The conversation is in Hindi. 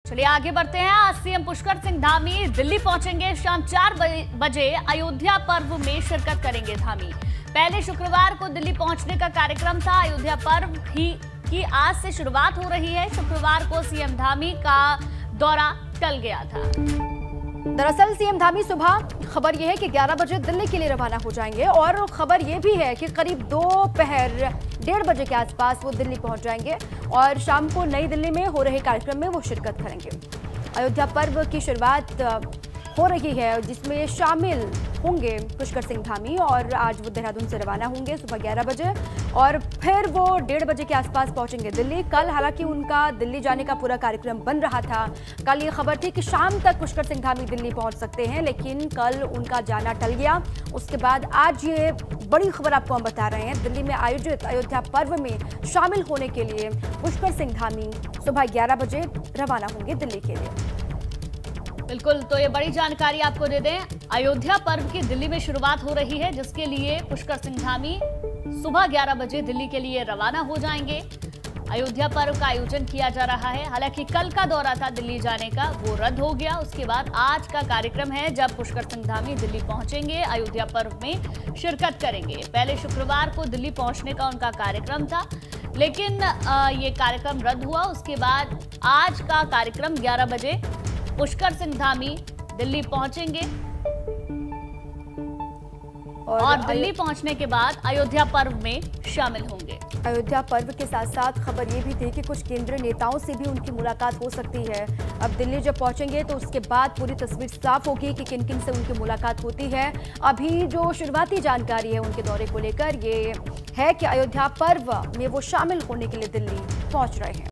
चलिए आगे बढ़ते हैं। आज सीएम पुष्कर सिंह धामी दिल्ली पहुंचेंगे। शाम 4 बजे अयोध्या पर्व में शिरकत करेंगे धामी। पहले शुक्रवार को दिल्ली पहुंचने का कार्यक्रम था। अयोध्या पर्व की आज से शुरुआत हो रही है। शुक्रवार को सीएम धामी का दौरा टल गया था। दरअसल सीएम धामी सुबह खबर यह है कि 11 बजे दिल्ली के लिए रवाना हो जाएंगे और खबर यह भी है कि करीब दोपहर 1:30 बजे के आसपास वो दिल्ली पहुंच जाएंगे और शाम को नई दिल्ली में हो रहे कार्यक्रम में वो शिरकत करेंगे। अयोध्या पर्व की शुरुआत हो रही है जिसमें शामिल होंगे पुष्कर सिंह धामी और आज वो देहरादून से रवाना होंगे सुबह 11 बजे और फिर वो 1:30 बजे के आसपास पहुंचेंगे दिल्ली। कल हालांकि उनका दिल्ली जाने का पूरा कार्यक्रम बन रहा था। कल ये खबर थी कि शाम तक पुष्कर सिंह धामी दिल्ली पहुंच सकते हैं, लेकिन कल उनका जाना टल गया। उसके बाद आज ये बड़ी खबर आपको हम बता रहे हैं। दिल्ली में आयोजित अयोध्या पर्व में शामिल होने के लिए पुष्कर सिंह धामी सुबह 11 बजे रवाना होंगे दिल्ली के लिए। बिल्कुल, तो ये बड़ी जानकारी आपको दे दें। अयोध्या पर्व की दिल्ली में शुरुआत हो रही है जिसके लिए पुष्कर सिंह धामी सुबह 11 बजे दिल्ली के लिए रवाना हो जाएंगे। अयोध्या पर्व का आयोजन किया जा रहा है। हालांकि कल का दौरा था दिल्ली जाने का, वो रद्द हो गया। उसके बाद आज का कार्यक्रम है जब पुष्कर सिंह धामी दिल्ली पहुंचेंगे, अयोध्या पर्व में शिरकत करेंगे। पहले शुक्रवार को दिल्ली पहुंचने का उनका कार्यक्रम था, लेकिन ये कार्यक्रम रद्द हुआ। उसके बाद आज का कार्यक्रम 11 बजे पुष्कर सिंह धामी दिल्ली पहुंचेंगे और दिल्ली पहुंचने के बाद अयोध्या पर्व में शामिल होंगे। अयोध्या पर्व के साथ साथ खबर ये भी थी कि कुछ केंद्रीय नेताओं से भी उनकी मुलाकात हो सकती है। अब दिल्ली जब पहुंचेंगे तो उसके बाद पूरी तस्वीर साफ होगी कि किन किन से उनकी मुलाकात होती है। अभी जो शुरुआती जानकारी है उनके दौरे को लेकर ये है कि अयोध्या पर्व में वो शामिल होने के लिए दिल्ली पहुंच रहे हैं।